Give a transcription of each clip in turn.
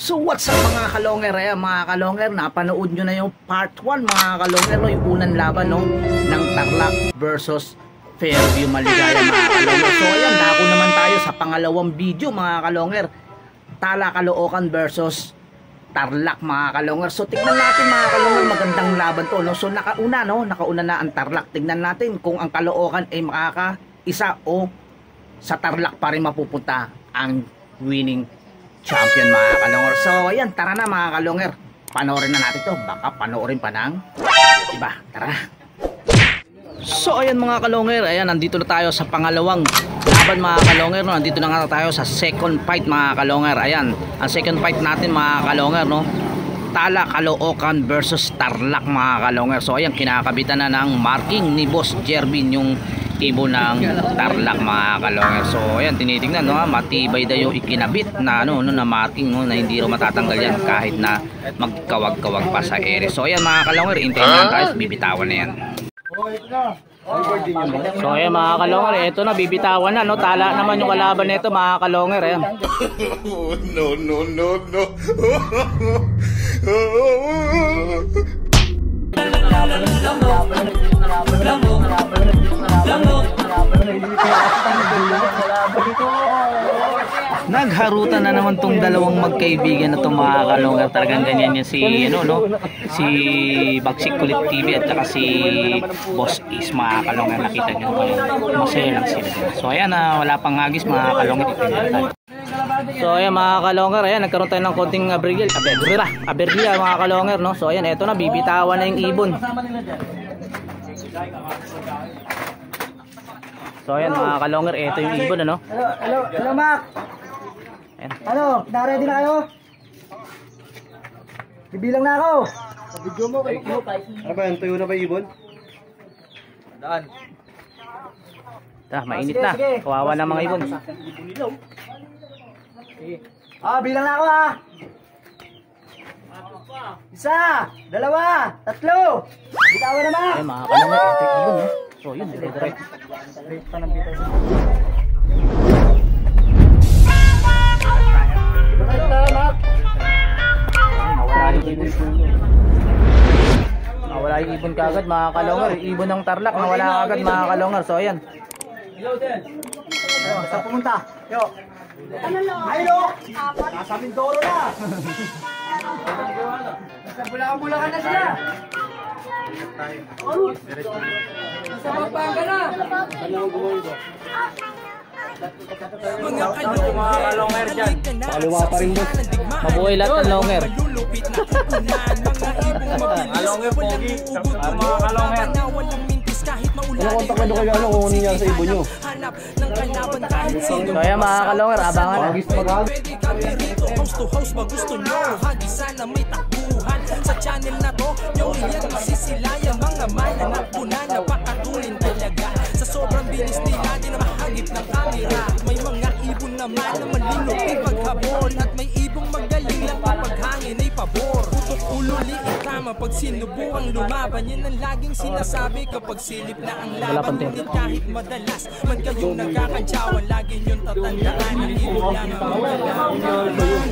So what's up mga kalonger? Ayan mga kalonger, napanood nyo na yung part 1 mga kalonger, no? Yung unang laban, no? Ng Tarlac versus Fairview Maligaya mga kalonger. So ayan, dako naman tayo sa pangalawang video mga kalonger, Tala Caloocan versus Tarlac mga kalonger. So tignan natin mga kalonger, magandang laban to, no? So nakauna na ang Tarlac. Tignan natin kung ang Caloocan ay makaka-isa o sa Tarlac pa rin mapupunta ang winning champion mga kalonger. So ayan, tara na mga kalonger, panoorin na natin to. Baka panoorin pa ng iba. Tara na. So ayan mga kalonger, ayan, nandito na tayo sa pangalawang laban mga kalonger, no? Nandito na nga tayo sa second fight mga kalonger. Ayan, ang second fight natin mga kalonger, no? Tala Caloocan versus Tarlac mga kalonger. So ayan, kinakabitan na ng marking ni Boss Jervin yung ibon ng Tarlac mga kalonger. So ayan, tinitingnan, no, matibay daw yung ikinabit na na marking, no, na hindi rin matatanggal yan kahit na magkawag-kawag pa sa ere. So ayan mga kalonger, hintayin na tayo, bibitawan na yan. So ayan mga kalonger, ito na, bibitawan na, no. Tala naman yung kalaban nito mga kalonger. Ayan. No. Nagharutan na naman tong dalawang magkaibigan na itong mga kalonger. Talagang ganyan yan si si Bagsik Kulit TV at saka si Boss Is mga kalonger. Nakita nyo masaya lang sila. So ayan, wala pang hagis mga kalonger. So ayan mga kalonger, ayan, nagkaroon tayo ng konting abergil mga kalonger, no. So ayan, eto na, bibitawan na yung ibon. So ayan mga kalonger, eto yung ibon, ano. Hello Mac. Ayan. Ano, na-ready na kayo? Bibilang na ako. Sa video mo kayo. Ano ba yan? Tuyo na ba ibon? Daan. Mainit na. Kawawa na mga ibon. Bilang na ako ha. Isa, dalawa, tatlo. Bitawan na Mac. Ayan mga kalonger, eto yung ibon, no. So yun, direct. Nawala yung ibon kagad mga kalonger. Ibon ng Tarlac, nawala agad mga kalonger. So ayan. Saan pumunta? Yo. Aylo. Nasa Mindoro na. Nasa Bulacan na sila. Nasa Pampanga na. Mga kalonger dyan. Kaliwa pa rin boss. Mabuhay lahat ng longer. Kalonger pogi. Mga kalonger. Ano kontak na kayo, ano kukunin niya sa ibon nyo? So ayan mga kalonger, abangan na. House to house ba gusto nyo? Hagi sana may takbuhan sa channel na to. Yung iyan masisilayan mga mananap na napakatulin talaga. Sa sobrang bilis nila di na mahagip ng camera. May mga ibon naman na malulupit paghabol. At may ibong magaling lang kapag hangin ay pabor. Putok ulo liit tama pag sinubuang lumaban. Yan ang laging sinasabi kapag silip na ang laban. Ngunit kahit madalas man kayong nagkakantsawan, lagi nyong tatandaan ang ibon lang ang mawala.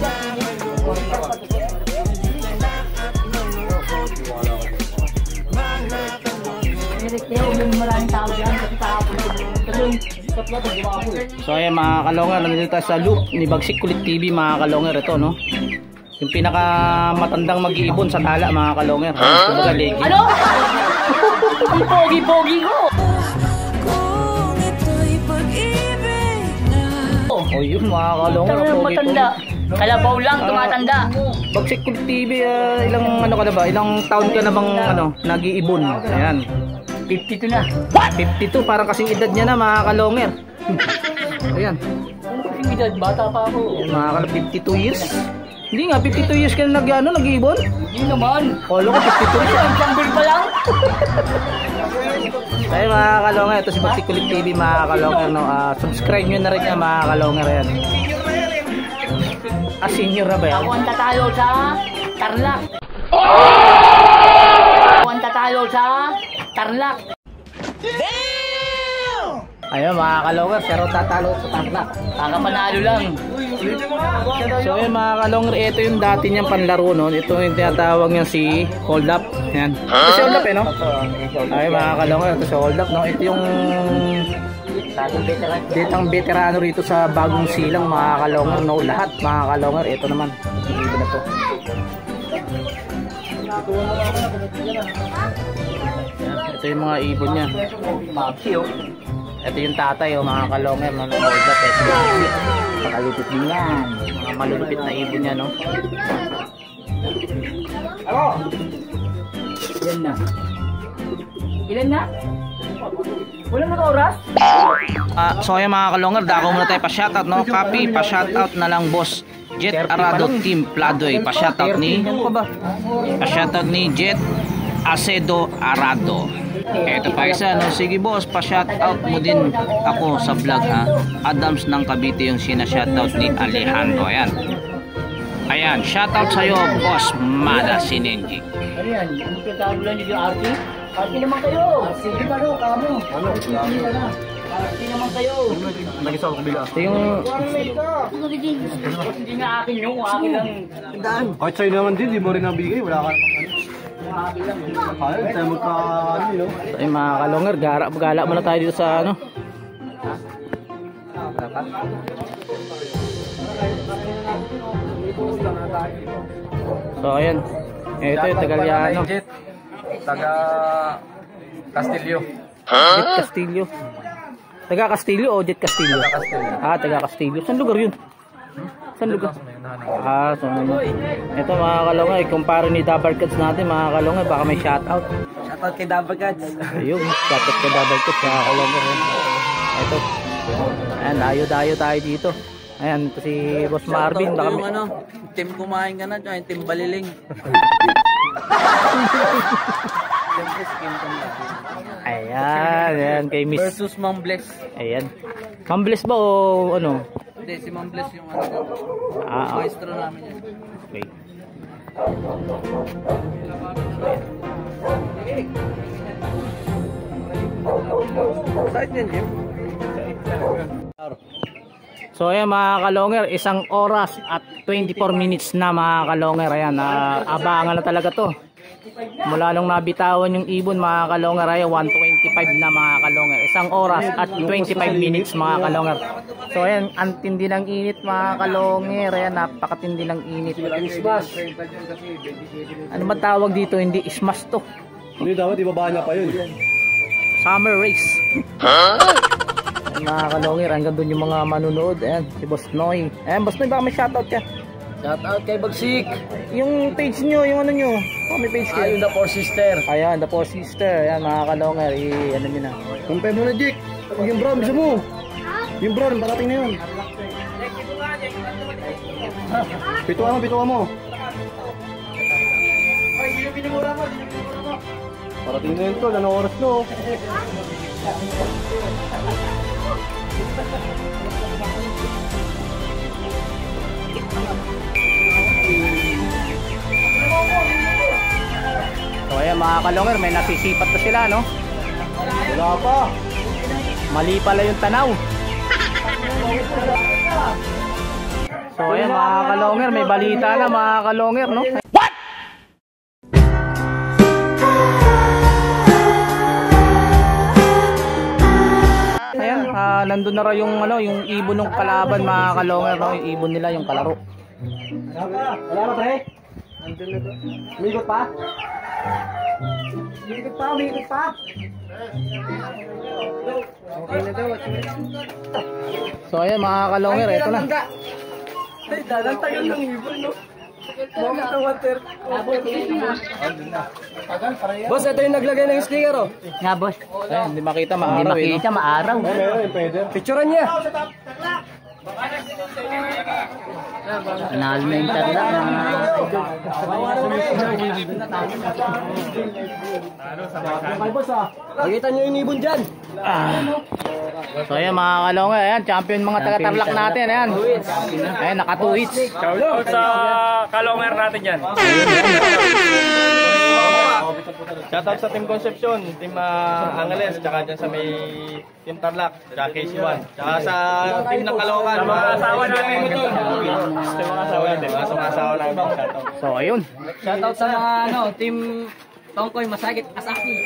So ayan mga kalonger, nandito tayo sa loop ni Bagsik Kulit TV mga kalonger. Ito, no, yung pinaka matandang mag-iibon sa Tala mga kalonger. Kumbaga legi. Ano? Ang pogi-pogi ko. Oh yun mga kalonger, matanda. Kalabaw lang, tumatanda. Bagsik Kulit TV, ilang ano ka na ba? Ilang taon ka na bang nag-iibon? Ayan. 52 na. 52, parang kasing edad niya na mga kalonger. Ayan. Kasing edad, bata pa ako. Mga 52 years. Hindi nga, 52 years ka na nag-iibon? Hindi naman. Kalo ko 52 years. Ang jumble pa lang. Ay mga kalonger, ito si Bagsik Kulit TV mga kalonger, no. Subscribe nyo na rin yan mga kalonger. Ayan. Senior na ba yan? Ako ang tatalo sa Tarlac. Ako ang tatalo sa Tarlac. Ayun mga kalonger, pero tatalo sa Tarlac. Kakapanalo lang. So ayun mga kalongger, ito yung dati niyang panlaro noon. Ito yung tinatawag niya si hold up. Yan. Ito si hold up no? Ay mga kalongger, ito si hold up no. Ito yung ditang veterano rito sa Bagong Silang mga kalongger no. Lahat mga kalongger, ito naman. Iba na to. Ito yung mga ibon niya. Ito yung tatay mga kalongger no, ng hold up. Pakalupit din yan. Mga malulupit na ibon niya no. Ilan na? Ilan na? Wala na oras? So ayan mga kalongger, dako muna tayo pa-shoutout no. Copy, pa-shoutout na lang boss Jet Arado Team Pladoy. Pa-shoutout ni Jet Acedo Arado. Eto pa isa no. Sige boss, pa-shoutout mo din ako sa vlog ha. Adams ng Cavite yung sina-shoutout ni Alejandro. Ayan, shoutout sa'yo boss Mada Sinenji. Ano yan? Ano pinagkagulan niyo yung RT? RT naman kayo! Sige ba no? Kamo! RT naman kayo! Nag-isa ako kabila. Ito yung Hindi nga akin yung akin lang. Kahit sa'yo naman din, di mo rin nabigay. Wala ka naman. Ayun, tayo magka-ano yun. so, ay mga kalongger, gala muna tayo dito sa ano. So ayan. Ito yung Tagaliano. Jet, taga Castillo. Jet Castillo. Taga Castillo o Jet Castillo? Castillo. Taga Castillo. Saan lugar yun? Saan lugar? So ito mga kalongay, kumpara ni Dabarcats natin mga kalongay, baka may shoutout. Shoutout kay Dabarcats. Ayun, shoutout kay Dabarcats mga kalongay. Ito. Ayan, dayo tayo dito. Ayan, ito si Boss Marvin. Baka may... team kumain ka na, yung team Baliling. Ayan, kay Miss. Versus Ma'am Bless. Ayan. Ma'am Bless ba o ano? Hindi, si Ma'am Bless yung ano. Maestro namin yan. Okay. Saan yan, Jim? So ayan mga kalongger, 1 oras at 24 minutes na mga kalongger. Ayan, abangan na talaga to. Mula nung nabitawan yung ibon mga kalongger, ay 1:25 na mga kalongger. 1 oras at 25 minutes mga kalongger. So ayan, ang tindi ng init mga kalongger. Ayan, napakatindi ng init. Ano ba tawag dito? Hindi smash to. Hindi dapat, ibaba niya pa yun. Summer race. Mga kalongir, hanggang doon yung mga manunood. Ayan, si Boss Noy. Ayan, Boss Noy, baka may shoutout ka. Shoutout kay Bagsik. Yung page nyo, yung ano nyo. Oh, may page kayo. Ayun, The Four Sister. Ayan, The Four Sister. Ayan, mga kalongir, ano nyo na. Kumpay mo na, Jake. Yung brown, bisa mo. Yung brown, parating na yun. Pituan mo. Parating na yun to, anong oras no? So ayan mga kalongir, may nasisipat na sila, no? Wala pa. Mali pala yung tanaw. So ayan mga kalongir, may balita na mga kalongir, no? Ayan, nandun na raw yung ano, yung ibon ng kalaban mga kalongir, no? Yung ibon nila, yung kalaro. Wala pa, pre? Umigot pa? Umigot pa? Okay na daw. So ayan mga kalongir, eto na. Dalantagan ng ibon, no? Moment ng water. Boss, ito yung naglagay ng sticker, oh. Nga boss. Ayan, hindi makita Hindi maaraw, eh, no? makita, maaraw. Meron, pwede. Picturean niya. Panalo na yung tarlak mga Nakita niyo yung ibon dyan. So ayan mga kalongir, ayan, champion mga taga-Tarlac natin, ayan. Ayan, naka 2 hits. Shoutout sa kalongger natin yan. Shoutout sa Team Concepcion, Team Angeles, tsaka dyan sa may Team Tarlac, tsaka KC1. Tsaka sa Team ng Caloocan, mga asawa namin ito. Mga asawa natin, mga asawa namin. Shoutout. So ayun. Shoutout sa mga Team Tongkoy Masagit Asaki.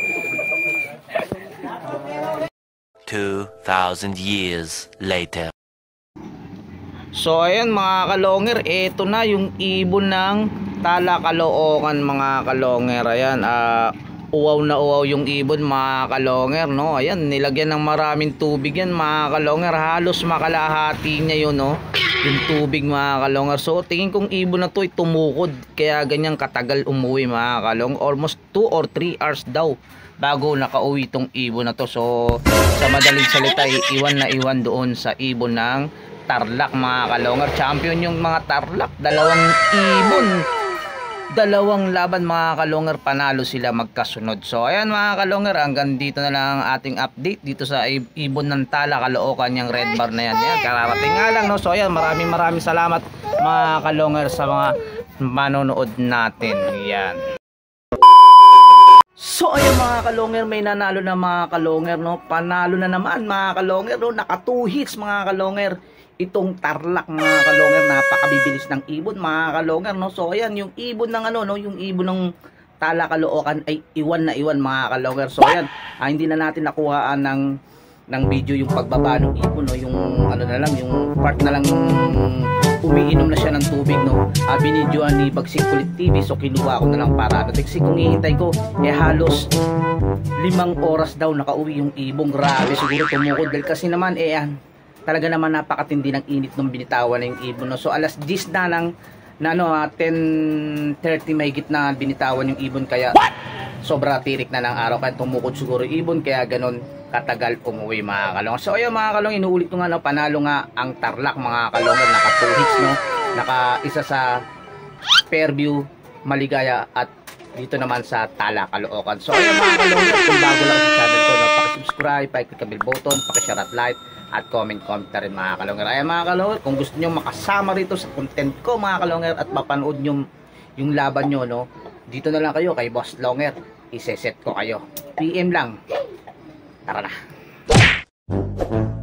2,000 years later. So ayan mga kalonger, ito na yung ibon ng Tala Caloocan mga kalonger. Ayan, uwaw na uwaw yung ibon mga kalonger, no? Ayan, nilagyan ng maraming tubig yan mga kalonger. Halos makalahati niya yun, no? Yung tubig mga kalonger. So tingin kong ibon na to ay tumukod, kaya ganyan katagal umuwi mga kalonger. Almost 2 or 3 hours daw bago nakauwi tong ibon na to. So sa madaling salita, iwan na iwan doon sa ibon ng Tarlac mga kalonger. Champion yung mga Tarlac, dalawang ibon, dalawang laban mga kalonger, panalo sila magkasunod. So ayan mga kalonger, hanggang dito na lang ang ating update dito sa ibon ng Tala Caloocan, yung red bar na yan. Yan, kararating nga lang, no? So ayan, maraming salamat mga kalonger sa mga manonood natin. Yan. So ayun mga kalonger, may nanalo na mga kalonger, no? Panalo na naman mga kalonger, no? Naka 2 hits mga kalonger itong Tarlac mga kalonger. Napakabibilis ng ibon mga kalonger, no? So ayan, yung ibon ng no, yung ibon ng Tala Caloocan ay iwan na iwan mga kalonger. So ayan, hindi na natin nakuhaan ng video yung pagbaba ng ibon, no? Yung na lang, yung part na lang yung umiinom na siya ng tubig, no? Binidyoan ni Bagsik Kulit TV, so kinuha ko na lang para kasi kung ihintay ko halos 5 oras daw nakauwi yung ibong. Grabe, siguro tumukod dahil kasi naman talaga naman napakatindi ng init nung binitawan na yung ibon, no? So alas 10 na 10:30 may gitna binitawan yung ibon, kaya sobra tirik na ng araw, kaya tumukod siguro yung ibon, kaya ganon katagal umuwi mga kalong. So ayun mga kalong, inuulit ko nga, no, panalo nga ang Tarlac mga kalongan, naka 2 hits, no? Naka isa sa Fairview, Maligaya, at dito naman sa Tala Caloocan. So ayun mga kalongan, kung bago lang sa channel ko, no, paki-subscribe, paki-click ang bell button, paki-share at like, at comment na rin mga kalonger. Ayan mga kalonger, kung gusto nyo makasama rito sa content ko mga kalonger at mapanood nyo yung laban nyo, no, dito na lang kayo kay Boss Longer, iseset ko kayo, PM lang. Tara na.